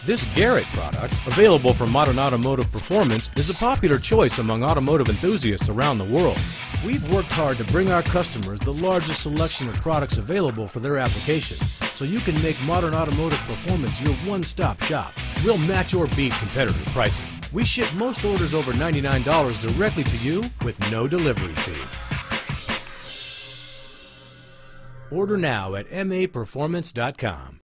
This Garrett product, available from modern automotive performance, is a popular choice among automotive enthusiasts around the world. We've worked hard to bring our customers the largest selection of products available for their application, so you can make modern automotive performance your one-stop shop. We'll match or beat competitors' pricing. We ship most orders over $99 directly to you with no delivery fee. Order now at MAPerformance.com.